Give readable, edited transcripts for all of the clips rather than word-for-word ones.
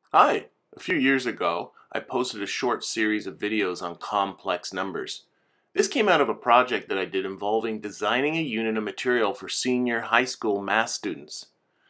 Hi! A few years ago, I posted a short series of videos on complex numbers. This came out of a project that I did involving designing a unit of material for senior high school math students.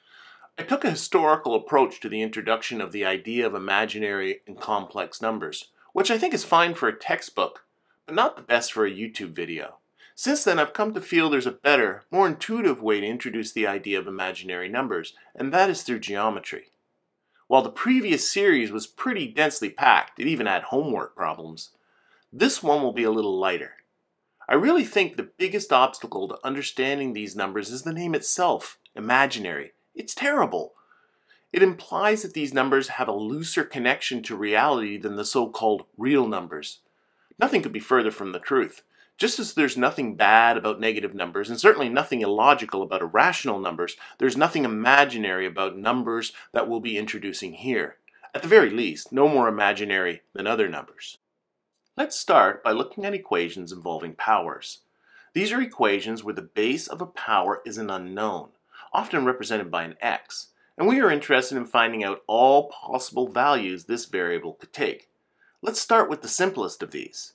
I took a historical approach to the introduction of the idea of imaginary and complex numbers, which I think is fine for a textbook, but not the best for a YouTube video. Since then, I've come to feel there's a better, more intuitive way to introduce the idea of imaginary numbers, and that is through geometry. While the previous series was pretty densely packed, it even had homework problems, this one will be a little lighter. I really think the biggest obstacle to understanding these numbers is the name itself, imaginary. It's terrible. It implies that these numbers have a looser connection to reality than the so-called real numbers. Nothing could be further from the truth. Just as there's nothing bad about negative numbers, and certainly nothing illogical about irrational numbers, there's nothing imaginary about numbers that we'll be introducing here. At the very least, no more imaginary than other numbers. Let's start by looking at equations involving powers. These are equations where the base of a power is an unknown, often represented by an x, and we are interested in finding out all possible values this variable could take. Let's start with the simplest of these.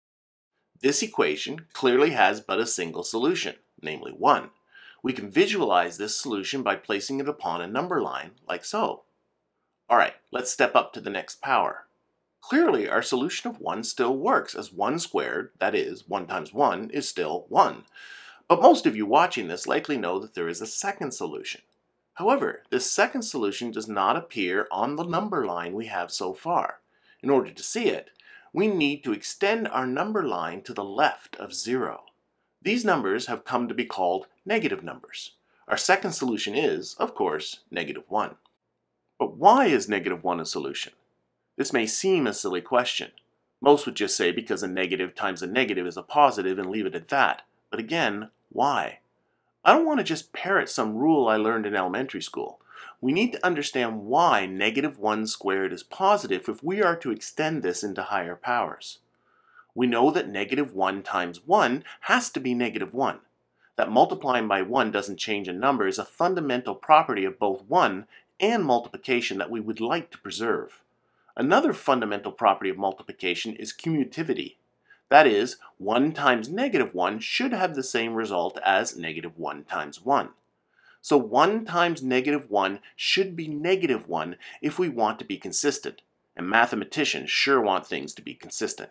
This equation clearly has but a single solution, namely 1. We can visualize this solution by placing it upon a number line, like so. Alright, let's step up to the next power. Clearly, our solution of 1 still works, as 1 squared, that is, 1 times 1, is still 1. But most of you watching this likely know that there is a second solution. However, this second solution does not appear on the number line we have so far. In order to see it, we need to extend our number line to the left of 0. These numbers have come to be called negative numbers. Our second solution is, of course, negative 1. But why is negative 1 a solution? This may seem a silly question. Most would just say because a negative times a negative is a positive and leave it at that. But again, why? I don't want to just parrot some rule I learned in elementary school. We need to understand why negative 1 squared is positive if we are to extend this into higher powers. We know that negative 1 times 1 has to be negative 1. That multiplying by 1 doesn't change a number is a fundamental property of both 1 and multiplication that we would like to preserve. Another fundamental property of multiplication is commutativity. That is, 1 times negative 1 should have the same result as negative 1 times 1. So 1 times negative 1 should be negative 1 if we want to be consistent, and mathematicians sure want things to be consistent.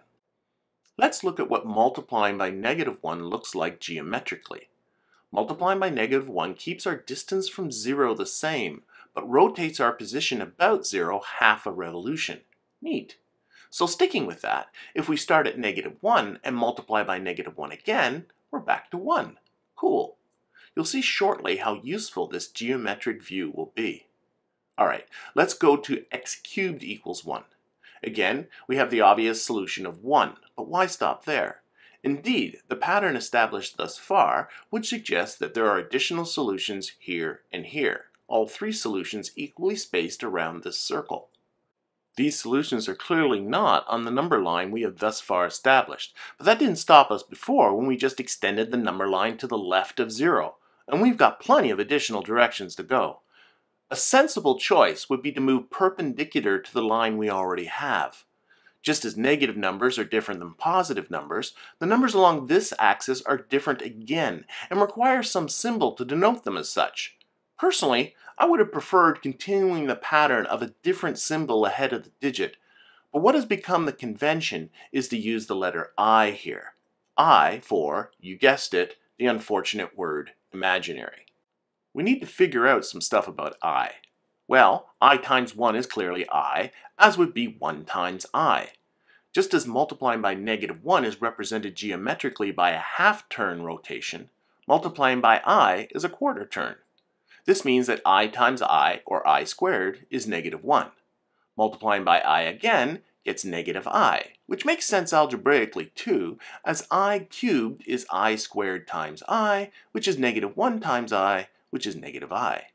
Let's look at what multiplying by negative 1 looks like geometrically. Multiplying by negative 1 keeps our distance from 0 the same, but rotates our position about 0 half a revolution. Neat. So sticking with that, if we start at negative 1 and multiply by negative 1 again, we're back to 1. Cool. You'll see shortly how useful this geometric view will be. Alright, let's go to x cubed equals 1. Again, we have the obvious solution of 1, but why stop there? Indeed, the pattern established thus far would suggest that there are additional solutions here and here, all three solutions equally spaced around this circle. These solutions are clearly not on the number line we have thus far established, but that didn't stop us before when we just extended the number line to the left of 0, and we've got plenty of additional directions to go. A sensible choice would be to move perpendicular to the line we already have. Just as negative numbers are different than positive numbers, the numbers along this axis are different again and require some symbol to denote them as such. Personally, I would have preferred continuing the pattern of a different symbol ahead of the digit, but what has become the convention is to use the letter I here. I for, you guessed it, the unfortunate word imaginary. We need to figure out some stuff about I. Well, I times 1 is clearly I, as would be 1 times I. Just as multiplying by negative 1 is represented geometrically by a half-turn rotation, multiplying by I is a quarter turn. This means that I times I, or I squared, is negative 1. Multiplying by I again gets negative I, which makes sense algebraically too, as I cubed is I squared times I, which is negative 1 times I, which is negative I.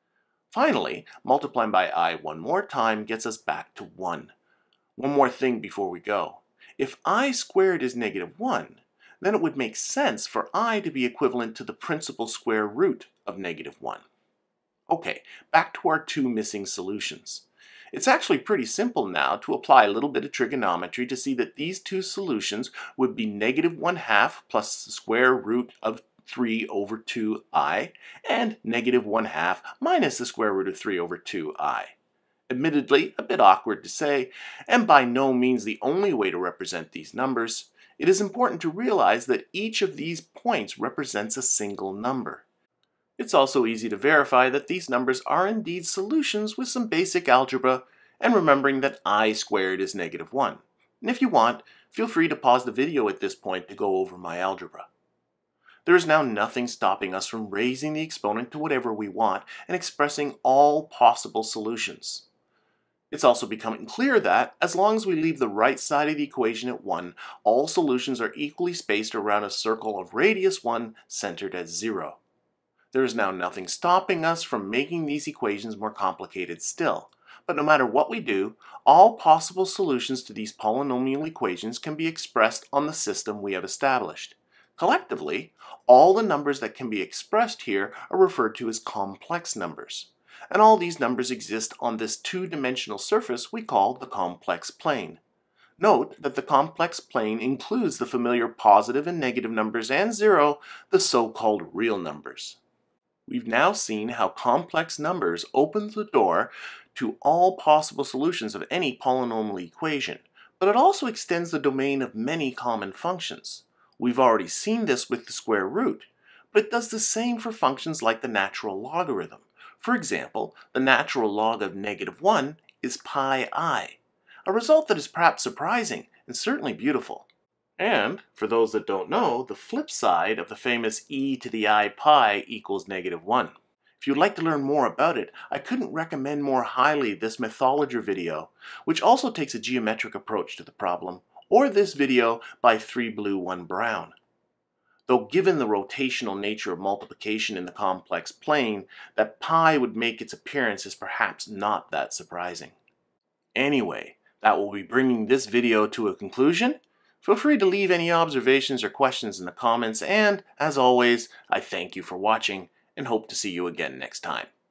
Finally, multiplying by I one more time gets us back to 1. One more thing before we go. If I squared is negative 1, then it would make sense for I to be equivalent to the principal square root of negative 1. Okay, back to our two missing solutions. It's actually pretty simple now to apply a little bit of trigonometry to see that these two solutions would be negative 1/2 plus the square root of 3 over 2i and negative 1/2 minus the square root of 3 over 2i. Admittedly, a bit awkward to say, and by no means the only way to represent these numbers, it is important to realize that each of these points represents a single number. It's also easy to verify that these numbers are indeed solutions with some basic algebra and remembering that I squared is negative 1. And if you want, feel free to pause the video at this point to go over my algebra. There is now nothing stopping us from raising the exponent to whatever we want and expressing all possible solutions. It's also becoming clear that, as long as we leave the right side of the equation at 1, all solutions are equally spaced around a circle of radius 1 centered at 0. There is now nothing stopping us from making these equations more complicated still. But no matter what we do, all possible solutions to these polynomial equations can be expressed on the system we have established. Collectively, all the numbers that can be expressed here are referred to as complex numbers. And all these numbers exist on this two-dimensional surface we call the complex plane. Note that the complex plane includes the familiar positive and negative numbers and 0, the so-called real numbers. We've now seen how complex numbers open the door to all possible solutions of any polynomial equation, but it also extends the domain of many common functions. We've already seen this with the square root, but it does the same for functions like the natural logarithm. For example, the natural log of negative 1 is pi I, a result that is perhaps surprising and certainly beautiful. And, for those that don't know, the flip side of the famous e to the I pi equals negative 1. If you'd like to learn more about it, I couldn't recommend more highly this Mathologer video, which also takes a geometric approach to the problem, or this video by 3 Blue 1 Brown. Though given the rotational nature of multiplication in the complex plane, that pi would make its appearance is perhaps not that surprising. Anyway, that will be bringing this video to a conclusion. Feel free to leave any observations or questions in the comments, and, as always, I thank you for watching and hope to see you again next time.